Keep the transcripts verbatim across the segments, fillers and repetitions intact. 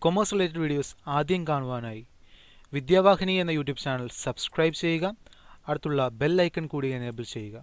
Commerce related videos ആദ്യം കാണുവാനായി വിദ്യാവാഹിനി എന്ന യൂട്യൂബ് ചാനൽ സബ്സ്ക്രൈബ് ചെയ്യുക. അടുത്തുള്ള ബെൽ ഐക്കൺ കൂടി എനേബിൾ ചെയ്യുക.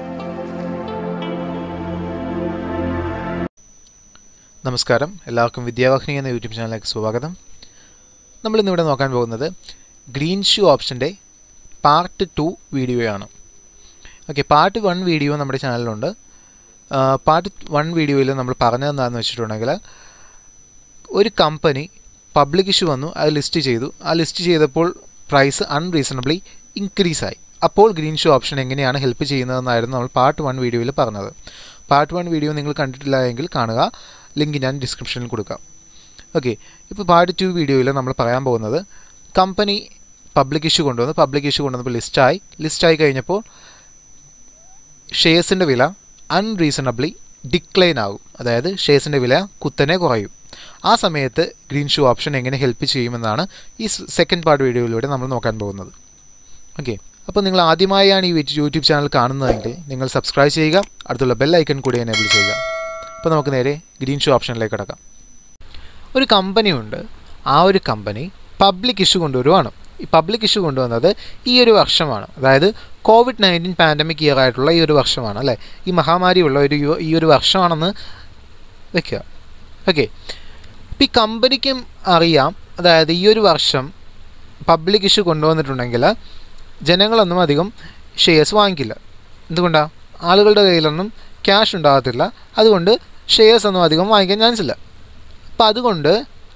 നമസ്കാരം, എല്ലാവർക്കും വിദ്യാവാഹിനി എന്ന യൂട്യൂബ് ചാനലിലേക്ക് സ്വാഗതം. നമ്മളിന്നിവിടെ നോക്കാൻ പോകുന്നത് ഗ്രീൻ ഷൂ ഓപ്ഷൻ്റെ പാർട്ട് ടു വീഡിയോയാണ്. ഓക്കെ, പാർട്ട് വൺ വീഡിയോ നമ്മുടെ ചാനലിലുണ്ട്. പാർട്ട് വൺ വീഡിയോയിൽ നമ്മൾ പറഞ്ഞതെന്താണെന്ന് വെച്ചിട്ടുണ്ടെങ്കിൽ, ഒരു കമ്പനി പബ്ലിക് ഇഷ്യൂ വന്നു, അത് ലിസ്റ്റ് ചെയ്തു. ആ ലിസ്റ്റ് ചെയ്തപ്പോൾ പ്രൈസ് അൺറീസണബിളി ഇൻക്രീസായി. അപ്പോൾ ഗ്രീൻ ഷൂ ഓപ്ഷൻ എങ്ങനെയാണ് ഹെൽപ്പ് ചെയ്യുന്നതെന്നായിരുന്നു നമ്മൾ പാർട്ട് വൺ വീഡിയോയിൽ പറഞ്ഞത്. പാർട്ട് വൺ വീഡിയോ നിങ്ങൾ കണ്ടിട്ടില്ല എങ്കിൽ കാണുക, ലിങ്ക് ഞാൻ ഡിസ്ക്രിപ്ഷനിൽ കൊടുക്കാം. ഓക്കെ, ഇപ്പോൾ പാർട്ട് ടു വീഡിയോയിൽ നമ്മൾ പറയാൻ പോകുന്നത്, കമ്പനി പബ്ലിക് ഇഷ്യൂ കൊണ്ടുവന്നു. പബ്ലിക് ഇഷ്യൂ കൊണ്ടുവന്നപ്പോൾ ലിസ്റ്റായി ലിസ്റ്റായി കഴിഞ്ഞപ്പോൾ ഷെയർസിൻ്റെ വില അൺറീസണബിളി ഡിക്ലൈൻ ആകും. അതായത് ഷെയർസിൻ്റെ വില കുത്തനെ കുറയും. ആ സമയത്ത് ഗ്രീൻ ഷൂ ഓപ്ഷൻ എങ്ങനെ ഹെൽപ്പ് ചെയ്യുമെന്നാണ് ഈ സെക്കൻഡ് പാർട്ട് വീഡിയോയിലൂടെ നമ്മൾ നോക്കാൻ പോകുന്നത്. ഓക്കെ, അപ്പോൾ നിങ്ങൾ ആദ്യമായാണ് ഈ യൂട്യൂബ് ചാനൽ കാണുന്നതെങ്കിൽ നിങ്ങൾ സബ്സ്ക്രൈബ് ചെയ്യുക, അടുത്തുള്ള ബെൽ ഐക്കൺ കൂടി എനേബിൾ ചെയ്യുക. അപ്പോൾ നമുക്ക് നേരെ ഗ്രീൻ ഷൂ ഓപ്ഷനിലേക്ക് കിടക്കാം. ഒരു കമ്പനി ഉണ്ട്. ആ ഒരു കമ്പനി പബ്ലിക് ഇഷ്യൂ കൊണ്ടുവരുവാണ്. ഈ പബ്ലിക് ഇഷ്യൂ കൊണ്ടുവന്നത് ഈ ഒരു വർഷമാണ്. അതായത് കോവിഡ് നയൻറ്റീൻ പാൻഡമിക് ഇയർ ആയിട്ടുള്ള ഈ ഒരു വർഷമാണ്, അല്ലേ? ഈ മഹാമാരിയുള്ള ഒരു ഈ ഒരു വർഷമാണെന്ന് വെക്കുക. ഓക്കെ, ഇപ്പോൾ ഈ കമ്പനിക്കും അറിയാം, അതായത് ഈ ഒരു വർഷം പബ്ലിക് ഇഷ്യൂ കൊണ്ടുവന്നിട്ടുണ്ടെങ്കിൽ ജനങ്ങളൊന്നും അധികം ഷെയർസ് വാങ്ങിക്കില്ല. എന്തുകൊണ്ടാണ്? ആളുകളുടെ കയ്യിലൊന്നും ക്യാഷ് ഉണ്ടാകത്തില്ല. അതുകൊണ്ട് ഷെയർസ് ഒന്നും അധികം വാങ്ങിക്കാൻ ചാൻസ് ഇല്ല. അപ്പം അതുകൊണ്ട്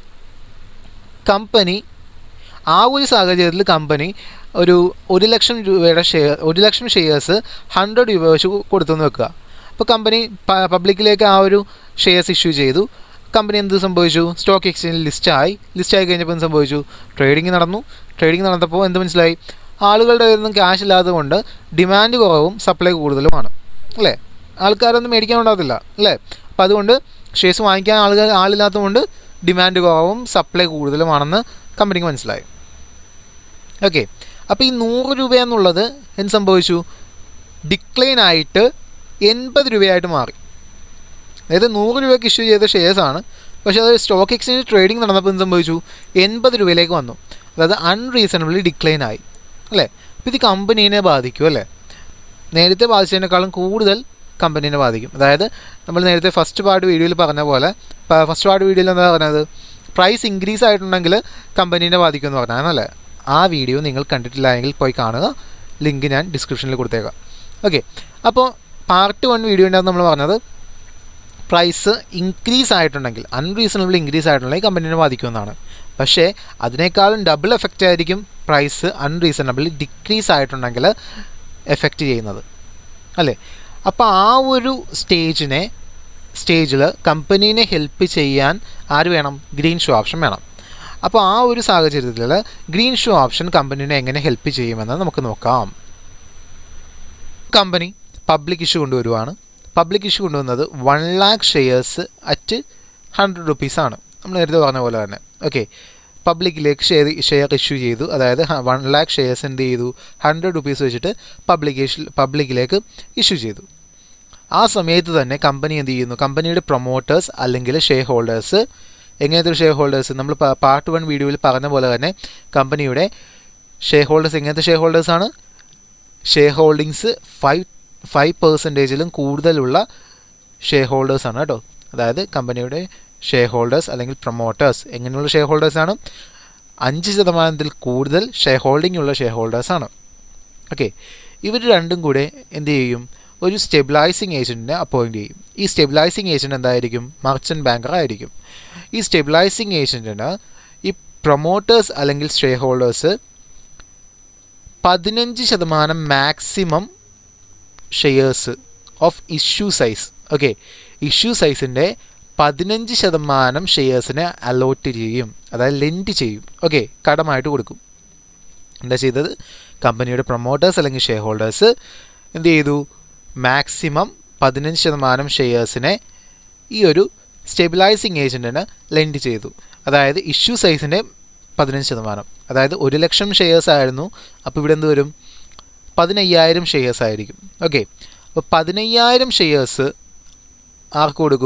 കമ്പനി ആ ഒരു സാഹചര്യത്തിൽ കമ്പനി ഒരു ഒരു ലക്ഷം രൂപയുടെ ഷെയർ ഒരു ലക്ഷം ഷെയർസ് ഹൺഡ്രഡ് രൂപ വെച്ച് കൊടുത്തെന്ന് വെക്കുക. അപ്പോൾ കമ്പനി പബ്ലിക്കിലേക്ക് ആ ഒരു ഷെയർസ് ഇഷ്യൂ ചെയ്തു. കമ്പനി എന്ത് സംഭവിച്ചു? സ്റ്റോക്ക് എക്സ്ചേഞ്ചിൽ ലിസ്റ്റായി. ലിസ്റ്റായി കഴിഞ്ഞപ്പോൾ എന്ത് സംഭവിച്ചു? ട്രേഡിംഗ് നടന്നു. ട്രേഡിംഗ് നടന്നപ്പോൾ എന്ത് മനസ്സിലായി? ആളുകളുടെ കയ്യിലൊന്നും ക്യാഷ് ഇല്ലാത്തത് കൊണ്ട് ഡിമാൻഡ് കുറവും സപ്ലൈ കൂടുതലുമാണ്, അല്ലേ? ആൾക്കാരൊന്നും മേടിക്കാൻ ഉണ്ടാകത്തില്ല, അല്ലേ? അപ്പോൾ അതുകൊണ്ട് ഷെയർസ് വാങ്ങിക്കാൻ ആളുകൾ ആളില്ലാത്തതുകൊണ്ട് ഡിമാൻഡ് കുറവും സപ്ലൈ കൂടുതലുമാണെന്ന് കമ്പനിക്ക് മനസ്സിലായി. ഓക്കെ, അപ്പോൾ ഈ നൂറ് രൂപ എന്നുള്ളത് എന്ത് സംഭവിച്ചു? ഡിക്ലൈൻ ആയിട്ട് എൺപത് രൂപയായിട്ട് മാറി. അതായത് നൂറ് രൂപയ്ക്ക് ഇഷ്യൂ ചെയ്ത ഷെയർസാണ്, പക്ഷേ അത് സ്റ്റോക്ക് എക്സ്ചേഞ്ച് ട്രേഡിംഗ് നടന്നപ്പോൾ എന്ത് സംഭവിച്ചു? എൺപത് രൂപയിലേക്ക് വന്നു. അതായത് അൺറീസണബിളി ഡിക്ലൈൻ ആയി, അല്ലേ? അപ്പോൾ ഇത് കമ്പനീനെ ബാധിക്കും, അല്ലേ? നേരത്തെ ബാധിച്ചതിനേക്കാളും കൂടുതൽ കമ്പനീനെ ബാധിക്കും. അതായത് നമ്മൾ നേരത്തെ ഫസ്റ്റ് പാർട്ട് വീഡിയോയിൽ പറഞ്ഞ പോലെ, ഫസ്റ്റ് പാർട്ട് വീഡിയോയിൽ എന്താ പറഞ്ഞത്? പ്രൈസ് ഇൻക്രീസ് ആയിട്ടുണ്ടെങ്കിൽ കമ്പനീനെ ബാധിക്കുമെന്ന് പറഞ്ഞാൽ, ആ വീഡിയോ നിങ്ങൾ കണ്ടിട്ടില്ല എങ്കിൽ പോയി കാണുക, ലിങ്ക് ഞാൻ ഡിസ്ക്രിപ്ഷനിൽ കൊടുത്തേക്കാം. ഓക്കെ, അപ്പോൾ പാർട്ട് വൺ വീഡിയോൻ്റെ നമ്മൾ പറഞ്ഞത്, പ്രൈസ് ഇൻക്രീസ് ആയിട്ടുണ്ടെങ്കിൽ, അൺറീസണബിൾ ഇൻക്രീസ് ആയിട്ടുണ്ടെങ്കിൽ കമ്പനീനെ ബാധിക്കുമെന്നാണ്. പക്ഷേ അതിനേക്കാളും ഡബിൾ എഫക്റ്റ് ആയിരിക്കും പ്രൈസ് അൺറീസണബിൾ ഡിക്രീസ് ആയിട്ടുണ്ടെങ്കിൽ എഫക്റ്റ് ചെയ്യുന്നത്, അല്ലേ? അപ്പോൾ ആ ഒരു സ്റ്റേജിനെ സ്റ്റേജിൽ കമ്പനീനെ ഹെൽപ്പ് ചെയ്യാൻ ആര് വേണം? ഗ്രീൻ ഷൂ ഓപ്ഷൻ വേണം. അപ്പോൾ ആ ഒരു സാഹചര്യത്തിൽ ഗ്രീൻ ഷൂ ഓപ്ഷൻ കമ്പനീനെ എങ്ങനെ ഹെൽപ്പ് ചെയ്യുമെന്ന് നമുക്ക് നോക്കാം. കമ്പനി പബ്ലിക് ഇഷ്യൂ കൊണ്ടുവരുവാണ്. പബ്ലിക് ഇഷ്യൂ കൊണ്ടുവന്നത് one lakh shares at hundred റുപ്പീസാണ്. നമ്മൾ നേരത്തെ പറഞ്ഞ പോലെ തന്നെ. ഓക്കെ, പബ്ലിക്കിലേക്ക് ഷെയർ ഷെയർ ഇഷ്യൂ ചെയ്തു. അതായത് വൺ ലാക്ക് ഷെയർസ് എന്ത് ചെയ്തു? ഹൺഡ്രഡ് റുപ്പീസ് വെച്ചിട്ട് പബ്ലിക്കേഷൻ പബ്ലിക്കിലേക്ക് ഇഷ്യൂ ചെയ്തു. ആ സമയത്ത് തന്നെ കമ്പനി എന്ത് ചെയ്യുന്നു? കമ്പനിയുടെ പ്രൊമോട്ടേഴ്സ് അല്ലെങ്കിൽ ഷെയർ ഹോൾഡേഴ്സ്, എങ്ങനത്തെ ഒരു ഷെയർ ഹോൾഡേഴ്സ്? നമ്മൾ പാർട്ട് വൺ വീഡിയോയിൽ പറഞ്ഞ പോലെ തന്നെ കമ്പനിയുടെ ഷെയർ ഹോൾഡേഴ്സ് എങ്ങനത്തെ ഷെയർ ഹോൾഡേഴ്സാണ്? ഷെയർ ഹോൾഡിങ്സ് ഫൈവ് ഫൈവ് പെർസെൻറ്റേജിലും കൂടുതലുള്ള ഷെയർ ഹോൾഡേഴ്സാണ് കേട്ടോ. അതായത് കമ്പനിയുടെ ഷെയർ ഹോൾഡേഴ്സ് അല്ലെങ്കിൽ പ്രൊമോട്ടേഴ്സ് എങ്ങനെയുള്ള ഷെയർ ഹോൾഡേഴ്സാണ്? അഞ്ച് ശതമാനത്തിൽ കൂടുതൽ ഷെയർ ഹോൾഡിംഗ് ഉള്ള ഷെയർ ഹോൾഡേഴ്സാണ്. ഓക്കെ, ഇവർ രണ്ടും കൂടെ എന്ത് ചെയ്യും? ഒരു സ്റ്റെബിലൈസിങ് ഏജൻറ്റിനെ അപ്പോയിൻറ്റ് ചെയ്യും. ഈ സ്റ്റെബിലൈസിങ് ഏജൻറ്റ് എന്തായിരിക്കും? മർച്ചൻറ്റ് ബാങ്കർ ആയിരിക്കും. ഈ സ്റ്റെബിലൈസിങ് ഏജൻറ്റിന് ഈ പ്രൊമോട്ടേഴ്സ് അല്ലെങ്കിൽ ഷെയർ ഹോൾഡേഴ്സ് പതിനഞ്ച് ശതമാനം maximum shares of issue size, okay, issue സൈസിൻ്റെ പതിനഞ്ച് ശതമാനം ഷെയർസിനെ അലോട്ട് ചെയ്യും. അതായത് ലെൻഡ് ചെയ്യും. ഓക്കെ, കടമായിട്ട് കൊടുക്കും. എന്താ ചെയ്തത്? കമ്പനിയുടെ പ്രൊമോട്ടേഴ്സ് അല്ലെങ്കിൽ ഷെയർ ഹോൾഡേഴ്സ് എന്ത് ചെയ്തു? മാക്സിമം പതിനഞ്ച് ശതമാനം ഷെയർസിനെ ഈ ഒരു സ്റ്റെബിലൈസിങ് ഏജൻറ്റിന് ലെൻഡ് ചെയ്തു. അതായത് ഇഷ്യൂ സൈസിൻ്റെ പതിനഞ്ച് ശതമാനം. അതായത് ഒരു ലക്ഷം ഷെയർസ് ആയിരുന്നു. അപ്പോൾ ഇവിടെ എന്ത് വരും? പതിനയ്യായിരം ഷെയർസ് ആയിരിക്കും. ഓക്കെ, അപ്പോൾ പതിനയ്യായിരം ഷെയർസ് ആർക്ക് കൊടുക്കും?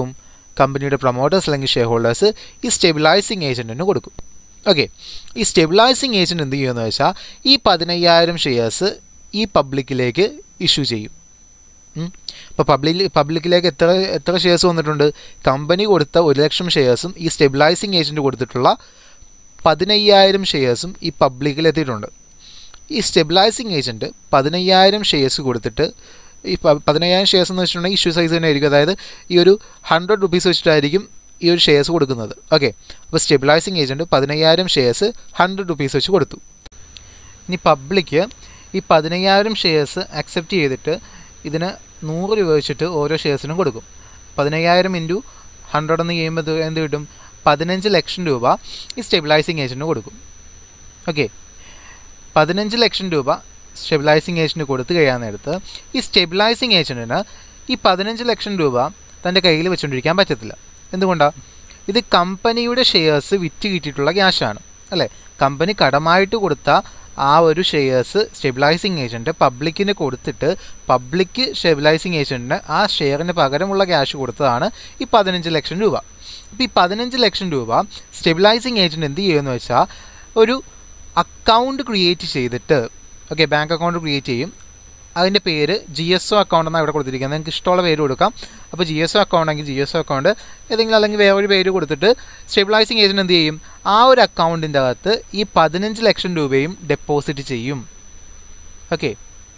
കമ്പനിയുടെ പ്രൊമോട്ടേഴ്സ് അല്ലെങ്കിൽ ഷെയർ ഹോൾഡേഴ്സ് ഈ സ്റ്റെബിലൈസിങ് ഏജൻറ്റിന് കൊടുക്കും. ഓക്കെ, ഈ സ്റ്റെബിലൈസിങ് ഏജൻറ്റ് എന്ത് ചെയ്യുമെന്ന് വെച്ചാൽ ഈ പതിനയ്യായിരം ഷെയർസ് ഈ പബ്ലിക്കിലേക്ക് ഇഷ്യൂ ചെയ്യും. ഇപ്പോൾ പബ്ലിക് പബ്ലിക്കിലേക്ക് എത്ര എത്ര ഷെയർസ് വന്നിട്ടുണ്ട്? കമ്പനി കൊടുത്ത ഒരു ലക്ഷം ഷെയർസും ഈ സ്റ്റെബിലൈസിങ് ഏജൻറ്റ് കൊടുത്തിട്ടുള്ള പതിനയ്യായിരം ഷെയർസും ഈ പബ്ലിക്കിൽ എത്തിയിട്ടുണ്ട്. ഈ സ്റ്റെബിലൈസിങ് ഏജൻറ്റ് പതിനയ്യായിരം ഷെയർസ് കൊടുത്തിട്ട് ഈ പതിനയ്യായിരം ഷെയർസ് എന്ന് വെച്ചിട്ടുണ്ടെങ്കിൽ ഇഷ്യൂ സൈസ് തന്നെ ആയിരിക്കും. അതായത് ഈ ഒരു ഹൺഡ്രഡ് റുപ്പീസ് വെച്ചിട്ടായിരിക്കും ഈ ഒരു ഷെയർസ് കൊടുക്കുന്നത്. ഓക്കെ, അപ്പോൾ സ്റ്റെബിലൈസിങ് ഏജൻറ്റ് പതിനയ്യായിരം ഷെയർസ് ഹൺഡ്രഡ് റുപ്പീസ് വെച്ച് കൊടുത്തു. ഇനി പബ്ലിക്ക് ഈ പതിനയ്യായിരം ഷെയർസ് അക്സെപ്റ്റ് ചെയ്തിട്ട് ഇതിന് നൂറ് രൂപ വെച്ചിട്ട് ഓരോ ഷെയർസിനും കൊടുക്കും. പതിനയ്യായിരം ഇൻറ്റു ഹൺഡ്രഡ് എന്ന് ചെയ്യുമ്പോൾ എന്ത് കിട്ടും? പതിനഞ്ച് ലക്ഷം രൂപ ഈ സ്റ്റെബിലൈസിങ് ഏജൻറ്റിന് കൊടുക്കും. ഓക്കെ, പതിനഞ്ച് ലക്ഷം രൂപ സ്റ്റെബിലൈസിങ് ഏജൻറ്റ് കൊടുത്തു കഴിയാൻ നേരത്ത് ഈ സ്റ്റെബിലൈസിങ് ഏജൻറ്റിന് ഈ പതിനഞ്ച് ലക്ഷം രൂപ തൻ്റെ കയ്യിൽ വെച്ചുകൊണ്ടിരിക്കാൻ പറ്റത്തില്ല. എന്തുകൊണ്ടാണ്? ഇത് കമ്പനിയുടെ ഷെയർസ് വിറ്റ് കിട്ടിയിട്ടുള്ള ക്യാഷാണ് അല്ലേ? കമ്പനി കടമായിട്ട് കൊടുത്ത ആ ഒരു ഷെയർസ് സ്റ്റെബിലൈസിങ് ഏജൻറ്റ് പബ്ലിക്കിന് കൊടുത്തിട്ട് പബ്ലിക്ക് സ്റ്റെബിലൈസിങ് ഏജൻറ്റിന് ആ ഷെയറിന് പകരമുള്ള ക്യാഷ് കൊടുത്തതാണ് ഈ പതിനഞ്ച് ലക്ഷം രൂപ. അപ്പോൾ ഈ പതിനഞ്ച് ലക്ഷം രൂപ സ്റ്റെബിലൈസിങ് ഏജൻറ്റ് എന്ത് ചെയ്യുമെന്ന് വെച്ചാൽ ഒരു അക്കൗണ്ട് ക്രിയേറ്റ് ചെയ്തിട്ട്, ഓക്കെ, ബാങ്ക് അക്കൗണ്ട് ക്രിയേറ്റ് ചെയ്യും. അതിൻ്റെ പേര് ജി എസ് ഒ അക്കൗണ്ട് എന്നാണ് ഇവിടെ കൊടുത്തിരിക്കുന്നത്. നിങ്ങൾക്ക് ഇഷ്ടമുള്ള പേര് കൊടുക്കാം. അപ്പോൾ ജി എസ് ഒ അക്കൗണ്ട് ആണെങ്കിൽ ജി എസ് ഒ അക്കൗണ്ട് ഏതെങ്കിലും അല്ലെങ്കിൽ വേറൊരു പേര് കൊടുത്തിട്ട് സ്റ്റെബിലൈസിങ് ഏജൻറ്റ് എന്ത് ചെയ്യും? ആ ഒരു അക്കൗണ്ടിൻ്റെ അകത്ത് ഈ പതിനഞ്ച് ലക്ഷം രൂപയും ഡെപ്പോസിറ്റ് ചെയ്യും. ഓക്കെ,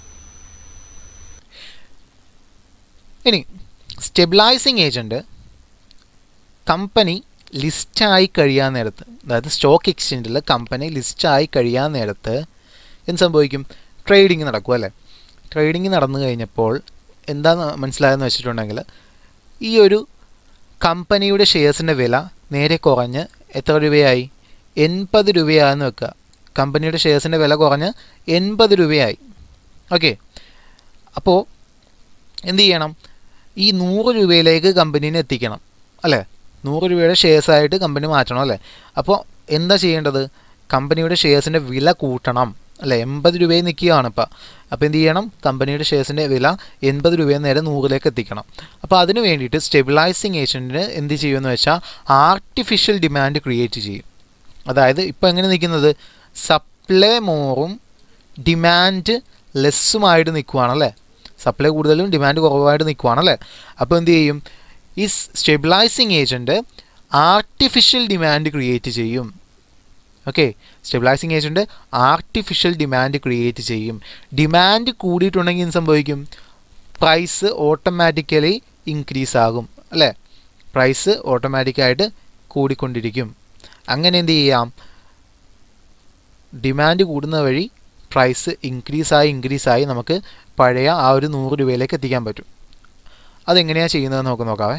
ഇനി സ്റ്റെബിലൈസിങ് ഏജൻറ്റ് കമ്പനി ലിസ്റ്റായി കഴിയാൻ നേരത്ത്, അതായത് സ്റ്റോക്ക് എക്സ്ചേഞ്ചിൽ കമ്പനി ലിസ്റ്റായി കഴിയാൻ നേരത്ത് എന്ത് സംഭവിക്കും? ട്രേഡിങ് നടക്കും അല്ലേ? ട്രേഡിങ് നടന്നു കഴിഞ്ഞപ്പോൾ എന്താന്ന് മനസ്സിലായെന്ന് വെച്ചിട്ടുണ്ടെങ്കിൽ ഈ ഒരു കമ്പനിയുടെ ഷെയർസിൻ്റെ വില നേരെ കുറഞ്ഞ് എത്ര രൂപയായി? എൺപത് രൂപയാണെന്ന് വെക്കുക. കമ്പനിയുടെ ഷെയർസിൻ്റെ വില കുറഞ്ഞ് എൺപത് രൂപയായി. ഓക്കെ, അപ്പോൾ എന്ത് ചെയ്യണം? ഈ നൂറ് രൂപയിലേക്ക് കമ്പനീനെ എത്തിക്കണം അല്ലേ? നൂറ് രൂപയുടെ ഷെയർസായിട്ട് കമ്പനി മാറ്റണം അല്ലേ? അപ്പോൾ എന്താ ചെയ്യേണ്ടത്? കമ്പനിയുടെ ഷെയർസിൻ്റെ വില കൂട്ടണം അല്ലേ? എൺപത് രൂപയിൽ നിൽക്കുകയാണ് ഇപ്പം. അപ്പോൾ എന്ത് ചെയ്യണം? കമ്പനിയുടെ ഷെയർസിൻ്റെ വില എൺപത് രൂപയിൽ നേരെ നൂറിലേക്ക് എത്തിക്കണം. അപ്പോൾ അതിന് വേണ്ടിയിട്ട് സ്റ്റെബിലൈസിങ് ഏജൻറ്റിന് എന്ത് ചെയ്യുമെന്ന് വെച്ചാൽ ആർട്ടിഫിഷ്യൽ ഡിമാൻഡ് ക്രിയേറ്റ് ചെയ്യും. അതായത് ഇപ്പോൾ എങ്ങനെ നിൽക്കുന്നത്? സപ്ലൈ മോറും ഡിമാൻഡ് ലെസ്സുമായിട്ട് നിൽക്കുകയാണല്ലേ? സപ്ലൈ കൂടുതലും ഡിമാൻഡ് കുറവായിട്ട് നിൽക്കുകയാണല്ലേ? അപ്പോൾ എന്ത് ചെയ്യും? ഈ stabilising agent artificial demand create ചെയ്യും. Okay, stabilising agent artificial demand create ചെയ്യും. ഡിമാൻഡ് കൂടിയിട്ടുണ്ടെങ്കിൽ എന്ത് സംഭവിക്കും? പ്രൈസ് ഓട്ടോമാറ്റിക്കലി ഇൻക്രീസ് ആകും അല്ലേ? പ്രൈസ് ഓട്ടോമാറ്റിക്കായിട്ട് കൂടിക്കൊണ്ടിരിക്കും. അങ്ങനെ എന്ത് ചെയ്യാം? ഡിമാൻഡ് കൂടുന്ന വഴി പ്രൈസ് ഇൻക്രീസായി ഇൻക്രീസായി നമുക്ക് പഴയ ആ ഒരു നൂറ് രൂപയിലേക്ക് എത്തിക്കാൻ പറ്റും. അതെങ്ങനെയാണ് ചെയ്യുന്നതെന്ന് നമുക്ക് നോക്കാവേ.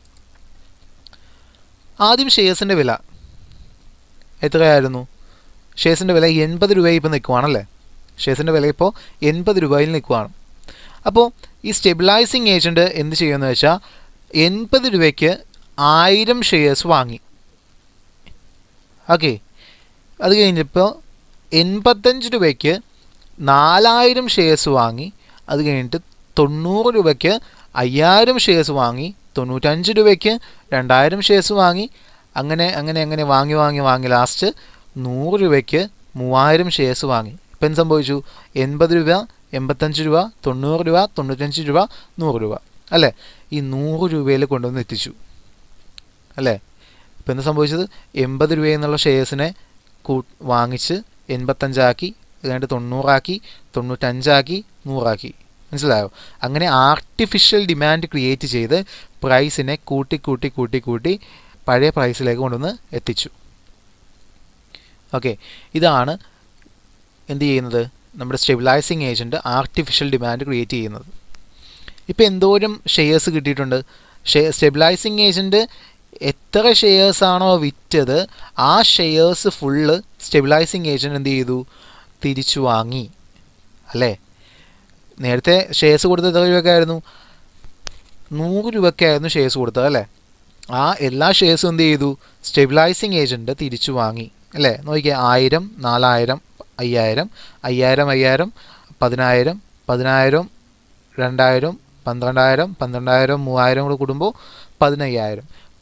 ആദ്യം ഷെയർസിൻ്റെ വില എത്രയായിരുന്നു? ഷെയർസിൻ്റെ വില എൺപത് രൂപയിൽ ഇപ്പോൾ നിൽക്കുവാണല്ലേ? ഷെയർസിൻ്റെ വില ഇപ്പോൾ എൺപത് രൂപയിൽ നിൽക്കുവാണ്. അപ്പോൾ ഈ സ്റ്റെബിലൈസിങ് ഏജൻറ്റ് എന്ത് ചെയ്യുമെന്ന് വെച്ചാൽ എൺപത് രൂപയ്ക്ക് ആയിരം ഷെയർസ് വാങ്ങി. ഓക്കെ, അത് കഴിഞ്ഞപ്പോൾ എൺപത്തഞ്ച് രൂപയ്ക്ക് നാലായിരം ഷെയർസ് വാങ്ങി. അത് കഴിഞ്ഞിട്ട് തൊണ്ണൂറ് രൂപയ്ക്ക് അയ്യായിരം ഷെയർസ് വാങ്ങി. തൊണ്ണൂറ്റഞ്ച് രൂപയ്ക്ക് രണ്ടായിരം ഷെയർസ് വാങ്ങി. അങ്ങനെ അങ്ങനെ അങ്ങനെ വാങ്ങി വാങ്ങി വാങ്ങി ലാസ്റ്റ് നൂറ് രൂപയ്ക്ക് മൂവായിരം ഷെയർസ് വാങ്ങി. ഇപ്പം എന്ത് സംഭവിച്ചു? എൺപത് രൂപ, എൺപത്തഞ്ച് രൂപ, തൊണ്ണൂറ് രൂപ, തൊണ്ണൂറ്റഞ്ച് രൂപ, നൂറ് രൂപ അല്ലേ? ഈ നൂറ് രൂപയിൽ കൊണ്ടുവന്ന് എത്തിച്ചു അല്ലേ? ഇപ്പം എന്താ സംഭവിച്ചത്? എൺപത് രൂപയിൽ നിന്നുള്ള ഷെയർസിനെ കൂ വാങ്ങിച്ച് എൺപത്തഞ്ചാക്കി, അതുകഴിഞ്ഞിട്ട് തൊണ്ണൂറാക്കി, തൊണ്ണൂറ്റഞ്ചാക്കി, നൂറാക്കി. മനസ്സിലായോ? അങ്ങനെ ആർട്ടിഫിഷ്യൽ ഡിമാൻഡ് ക്രിയേറ്റ് ചെയ്ത് പ്രൈസിനെ കൂട്ടി കൂട്ടി കൂട്ടി കൂട്ടി പഴയ പ്രൈസിലേക്ക് കൊണ്ടുവന്ന് എത്തിച്ചു. ഓക്കെ, ഇതാണ് എന്ത് ചെയ്യുന്നത്? നമ്മുടെ stabilising agent artificial demand create ചെയ്യുന്നത്. ഇപ്പോൾ എന്തോരം ഷെയർസ് കിട്ടിയിട്ടുണ്ട്? ഷെയർ സ്റ്റെബിലൈസിങ് ഏജൻറ്റ് എത്ര ഷെയർസാണോ വിറ്റത് ആ ഷെയർസ് ഫുള്ള് സ്റ്റെബിലൈസിങ് ഏജൻറ്റ് എന്ത് ചെയ്തു? തിരിച്ചു വാങ്ങി അല്ലേ? നേരത്തെ ഷെയർസ് കൊടുത്തത് എത്ര രൂപയ്ക്കായിരുന്നു? നൂറ് രൂപയ്ക്കായിരുന്നു ഷെയർസ് കൊടുത്തത് അല്ലേ? ആ എല്ലാ ഷെയർസും എന്ത് ചെയ്തു? സ്റ്റെബിലൈസിങ് ഏജൻറ്റ് തിരിച്ചു വാങ്ങി അല്ലേ? നോക്കിയാൽ ആയിരം, നാലായിരം, അയ്യായിരം, അയ്യായിരം അയ്യായിരം, പതിനായിരം, പതിനായിരം, രണ്ടായിരം, പന്ത്രണ്ടായിരം, പന്ത്രണ്ടായിരം, മൂവായിരം കൂടെ കൂടുമ്പോൾ പതിനയ്യായിരം.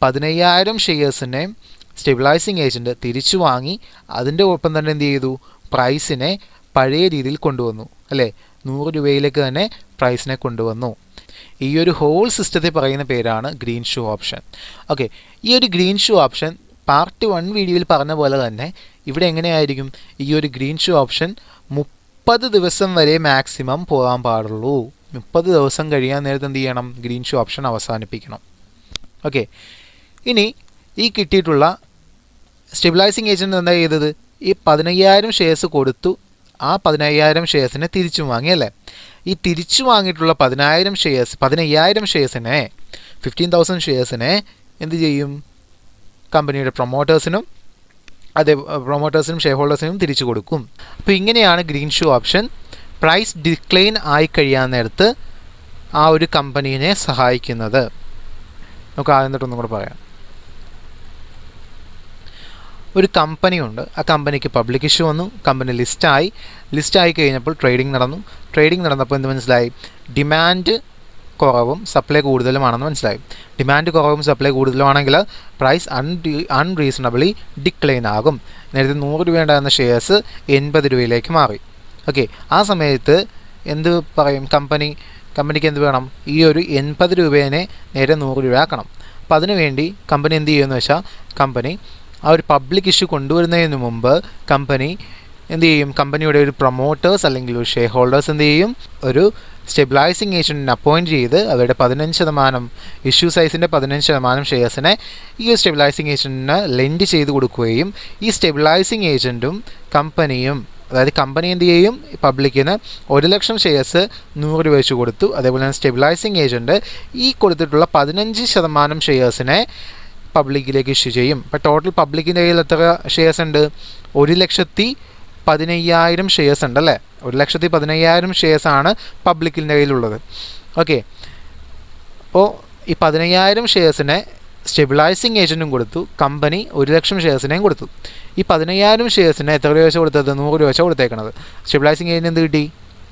പതിനയ്യായിരം ഷെയർസിനെ സ്റ്റെബിലൈസിങ് ഏജൻറ്റ് തിരിച്ചു വാങ്ങി അതിൻ്റെ ഒപ്പം തന്നെ എന്ത് ചെയ്തു, പ്രൈസിനെ പഴയ രീതിയിൽ കൊണ്ടുവന്നു അല്ലേ, നൂറ് രൂപയിലേക്ക് തന്നെ പ്രൈസിനെ കൊണ്ടുവന്നു. ഈ ഒരു ഹോൾ സിസ്റ്റത്തെ പറയുന്ന പേരാണ് ഗ്രീൻ ഷൂ ഓപ്ഷൻ. ഓക്കെ, ഈ ഒരു green shoe option part one വീഡിയോയിൽ പറഞ്ഞ പോലെ തന്നെ ഇവിടെ എങ്ങനെയായിരിക്കും, ഈ ഒരു ഗ്രീൻ ഷൂ ഓപ്ഷൻ മുപ്പത് ദിവസം വരെ മാക്സിമം പോകാൻ പാടുള്ളൂ. മുപ്പത് ദിവസം കഴിയാൻ നേരത്തെ എന്ത് ചെയ്യണം, ഗ്രീൻ ഷൂ ഓപ്ഷൻ അവസാനിപ്പിക്കണം. ഓക്കെ, ഇനി ഈ കിട്ടിയിട്ടുള്ള സ്റ്റെബിലൈസിങ് ഏജൻറ്റ് എന്താ ചെയ്തത്, ഈ പതിനയ്യായിരം ഷെയർസ് കൊടുത്തു, ആ പതിനയ്യായിരം ഷെയർസിനെ തിരിച്ചു വാങ്ങി അല്ലേ. ഈ തിരിച്ചു വാങ്ങിയിട്ടുള്ള പതിനായിരം ഷെയർസ് പതിനയ്യായിരം ഷെയർസിനെ ഫിഫ്റ്റീൻ തൗസൻഡ് ഷെയർസിനെ എന്ത് ചെയ്യും, കമ്പനിയുടെ പ്രൊമോട്ടേഴ്സിനും അതേ പ്രൊമോട്ടേഴ്സിനും ഷെയർ ഹോൾഡേഴ്സിനും തിരിച്ചു കൊടുക്കും. അപ്പോൾ ഇങ്ങനെയാണ് green shoe option price decline ആയി കഴിയാൻ നേരത്ത് ആ ഒരു കമ്പനീനെ സഹായിക്കുന്നത്. നമുക്ക് ആദ്യം തൊട്ടൊന്നും കൂടെ പറയാം. ഒരു കമ്പനിയുണ്ട്, ആ കമ്പനിക്ക് പബ്ലിക് ഇഷ്യൂ വന്നു, കമ്പനി ലിസ്റ്റായി ലിസ്റ്റായി കഴിഞ്ഞപ്പോൾ ട്രേഡിംഗ് നടന്നു. ട്രേഡിംഗ് നടന്നപ്പോൾ എന്ത് മനസ്സിലായി, ഡിമാൻഡ് കുറവും സപ്ലൈ കൂടുതലുമാണെന്ന് മനസ്സിലായി. ഡിമാൻഡ് കുറവും സപ്ലൈ കൂടുതലുമാണെങ്കിൽ പ്രൈസ് അൺ അൺറീസണബിളി ഡിക്ലൈൻ ആകും. നേരത്തെ നൂറ് രൂപ ഉണ്ടായിരുന്ന ഷെയർസ് എൺപത് രൂപയിലേക്ക് മാറി. ഓക്കെ, ആ സമയത്ത് എന്ത് പറയും, കമ്പനി കമ്പനിക്ക് എന്ത് വേണം, ഈ ഒരു എൺപത് രൂപേനെ നേരെ നൂറ് രൂപ ആക്കണം. അപ്പോൾ അതിനുവേണ്ടി കമ്പനി എന്ത് ചെയ്യുമെന്ന് വെച്ചാൽ, കമ്പനി ആ ഒരു പബ്ലിക് ഇഷ്യൂ കൊണ്ടുവരുന്നതിന് മുമ്പ് കമ്പനി എന്ത് ചെയ്യും, കമ്പനിയുടെ ഒരു പ്രൊമോട്ടേഴ്സ് അല്ലെങ്കിൽ ഒരു ഷെയർ ഹോൾഡേഴ്സ് എന്ത് ചെയ്യും, ഒരു സ്റ്റെബിലൈസിങ് ഏജൻറ്റിനെ അപ്പോയിൻറ്റ് ചെയ്ത് അവരുടെ പതിനഞ്ച് ശതമാനം ഇഷ്യൂ സൈസിൻ്റെ പതിനഞ്ച് ശതമാനം ഷെയർസിനെ ഈ ഒരു സ്റ്റെബിലൈസിങ് ഏജൻറ്റിന് ലെൻഡ് ചെയ്ത് കൊടുക്കുകയും ഈ സ്റ്റെബിലൈസിങ് ഏജൻറ്റും കമ്പനിയും, അതായത് കമ്പനി എന്ത് ചെയ്യും, പബ്ലിക്കിന് ഒരു ലക്ഷം ഷെയർസ് നൂറ് രൂപ വെച്ച് കൊടുത്തു. അതേപോലെ തന്നെ സ്റ്റെബിലൈസിങ് ഏജൻറ്റ് ഈ കൊടുത്തിട്ടുള്ള പതിനഞ്ച് ശതമാനം ഷെയർസിനെ പബ്ലിക്കിലേക്ക് ഇഷ്യൂ ചെയ്യും. ഇപ്പോൾ ടോട്ടൽ പബ്ലിക്കിൻ്റെ കയ്യിൽ എത്ര ഷെയർസ് ഉണ്ട്, ഒരു ലക്ഷത്തി പതിനയ്യായിരം ഷെയർസ് ഉണ്ട് അല്ലേ. ഒരു ലക്ഷത്തി പതിനയ്യായിരം ഷെയർസാണ് പബ്ലിക്കിൻ്റെ കയ്യിലുള്ളത്. ഓക്കെ, അപ്പോൾ ഈ പതിനയ്യായിരം ഷെയർസിനെ സ്റ്റെബിലൈസിങ് ഏജൻറ്റും കൊടുത്തു, കമ്പനി ഒരു ലക്ഷം ഷെയർസിനെയും കൊടുത്തു. ഈ പതിനയ്യായിരം ഷെയർസിന് എത്ര രൂപ വെച്ച് കൊടുത്തത്, നൂറ് രൂപ വെച്ചാണ് കൊടുത്തേക്കണത്. സ്റ്റെബിലൈസിങ് ഏജൻറ്റ് എന്ത് കിട്ടി,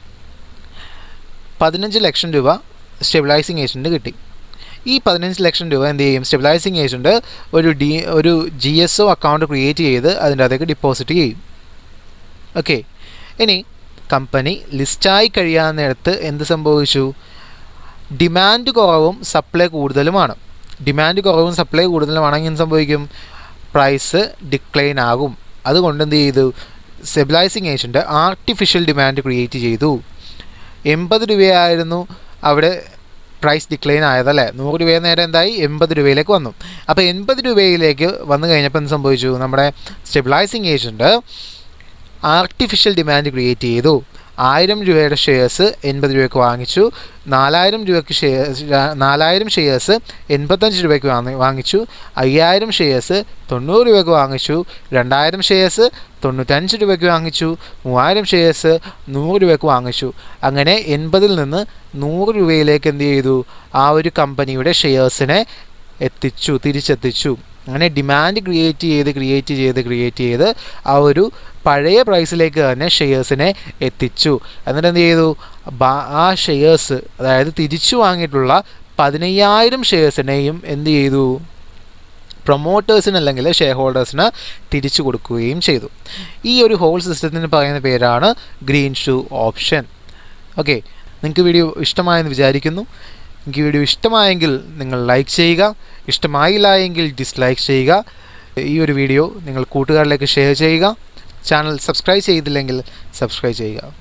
പതിനഞ്ച് ലക്ഷം രൂപ സ്റ്റെബിലൈസിങ് ഏജൻറ്റ് കിട്ടി. ഈ പതിനഞ്ച് ലക്ഷം രൂപ എന്ത് ചെയ്യും, സ്റ്റെബിലൈസിങ് ഏജൻറ്റ് ഒരു ഡി ഒരു G S O account create ചെയ്ത് അതിൻ്റെ അകത്തേക്ക് ഡിപ്പോസിറ്റ് ചെയ്യും. ഓക്കെ, ഇനി കമ്പനി ലിസ്റ്റായി കഴിയാൻ നേരത്ത് എന്ത് സംഭവിച്ചു, ഡിമാൻഡ് കുറവും സപ്ലൈ കൂടുതലുമാണ്. ഡിമാൻഡ് കുറവും സപ്ലൈ കൂടുതലുമാണെങ്കിൽ എന്ത് സംഭവിക്കും, പ്രൈസ് ഡിക്ലൈൻ ആകും. അതുകൊണ്ട് എന്ത് ചെയ്തു, stabilising agent artificial demand create ചെയ്തു. എൺപത് രൂപയായിരുന്നു അവിടെ പ്രൈസ് ഡിക്ലൈൻ ആയതല്ലേ, നൂറ് രൂപ നേരെ എന്തായി എൺപത് രൂപയിലേക്ക് വന്നു. അപ്പോൾ എൺപത് രൂപയിലേക്ക് വന്നു കഴിഞ്ഞപ്പോൾ എന്ത് സംഭവിച്ചു, നമ്മുടെ stabilising agent artificial demand create ചെയ്തു. ആയിരം രൂപയുടെ ഷെയർസ് എൺപത് രൂപയ്ക്ക് വാങ്ങിച്ചു, നാലായിരം രൂപയ്ക്ക് ഷെയർസ് നാലായിരം ഷെയർസ് എൺപത്തഞ്ച് രൂപയ്ക്ക് വാങ്ങി വാങ്ങിച്ചു അയ്യായിരം ഷെയർസ് തൊണ്ണൂറ് രൂപയ്ക്ക് വാങ്ങിച്ചു, രണ്ടായിരം ഷെയർസ് തൊണ്ണൂറ്റഞ്ച് രൂപയ്ക്ക് വാങ്ങിച്ചു, മൂവായിരം ഷെയർസ് നൂറ് രൂപയ്ക്ക് വാങ്ങിച്ചു. അങ്ങനെ എൺപതിൽ നിന്ന് നൂറ് രൂപയിലേക്ക് എന്ത് ചെയ്തു, ആ ഒരു കമ്പനിയുടെ ഷെയർസിനെ എത്തിച്ചു, തിരിച്ചെത്തിച്ചു. അങ്ങനെ ഡിമാൻഡ് ക്രിയേറ്റ് ചെയ്ത് ക്രിയേറ്റ് ചെയ്ത് ക്രിയേറ്റ് ചെയ്ത് ആ ഒരു പഴയ പ്രൈസിലേക്ക് തന്നെ ഷെയർസിനെ എത്തിച്ചു. എന്നിട്ട് എന്ത് ചെയ്തു, ആ ഷെയർസ് അതായത് തിരിച്ചു വാങ്ങിയിട്ടുള്ള പതിനയ്യായിരം ഷെയർസിനെയും എന്ത് ചെയ്തു, പ്രൊമോട്ടേഴ്സിന് അല്ലെങ്കിൽ ഷെയർ ഹോൾഡേഴ്സിന് തിരിച്ചു കൊടുക്കുകയും ചെയ്തു. ഈ ഒരു ഹോൾ സിസ്റ്റത്തിന് പറയുന്ന പേരാണ് ഗ്രീൻ ഷൂ ഓപ്ഷൻ. ഓക്കെ, നിങ്ങൾക്ക് വീഡിയോ ഇഷ്ടമായെന്ന് വിചാരിക്കുന്നു. നിങ്ങൾക്ക് വീഡിയോ ഇഷ്ടമായെങ്കിൽ നിങ്ങൾ ലൈക്ക് ചെയ്യുക, ഇഷ്ടമായില്ല എങ്കിൽ ഡിസ്ലൈക്ക് ചെയ്യുക. ഈ ഒരു വീഡിയോ നിങ്ങൾ കൂട്ടുകാരിലേക്ക് ഷെയർ ചെയ്യുക. ചാനൽ സബ്സ്ക്രൈബ് ചെയ്തില്ലെങ്കിൽ സബ്സ്ക്രൈബ് ചെയ്യുക.